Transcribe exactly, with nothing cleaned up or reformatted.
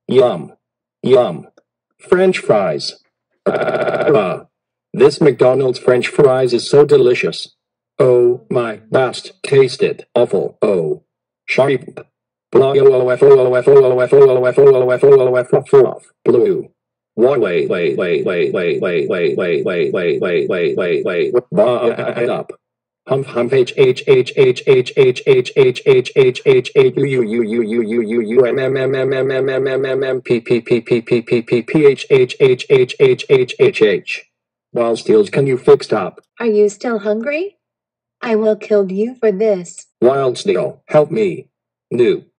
Yum. Yum. French fries. Uh, this McDonald's French fries is so delicious. Oh my best, tasted awful. Oh. Sharp. Blue. One wait, wait, wait, wait, wait, wait, wait, wait, wait, wait, wait, wait, wait, wait, wait, up. Hump, hump, h, h, h, h, h, h, h, h, h, h, h, h, u, u, u, u, u, u, u, u, m, m, m, m, m, m, m, m, m, m, p, p, p, p, p, p, p, p, h, h, h, h, h, h, h, h. Wyldstyle, can you fix up? Are you still hungry? I will kill you for this. Wyldstyle, help me. New.